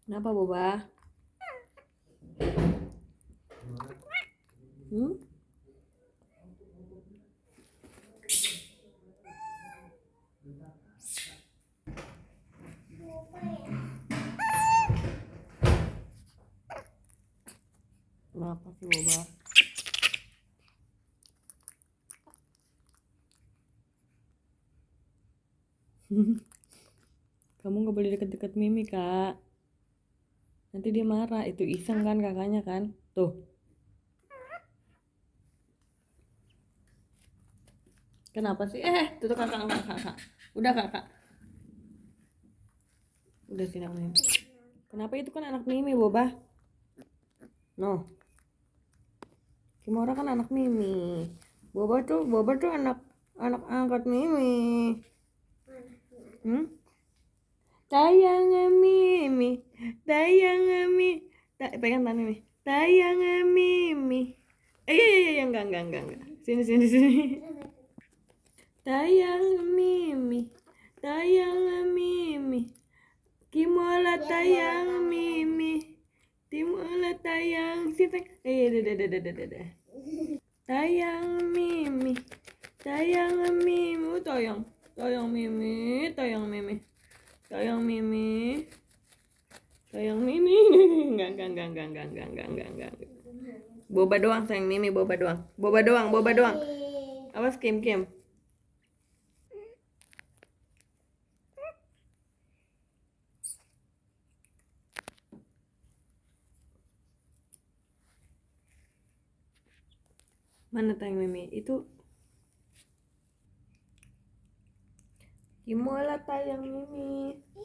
Kenapa Boba? Hmm? Kenapa sih Boba? Kamu gak boleh deket-deket Mimi kak. Nanti dia marah. Itu iseng kan kakaknya kan. Tuh. Kenapa sih? Tuh kakak. Udah kakak. Udah sini Mimi. Kenapa itu kan anak Mimi Boba? No. Kimora kan anak Mimi. Boba tuh anak angkat Mimi. Hmm? Tayang Mimi. Pegang tangan Mimi. Tayang Mimi. Iya, enggak. Sini. Tayang Mimi. Kimola tayang Mimi. Timola tayang sini. Deh. Tayang Mimi. Tayang Mimi. Tayang Mimi. Enggak. Boba doang sayang Mimi, Boba doang. Awas Kim. Mana tayang Mimi? Itu Kimola tayang Mimi.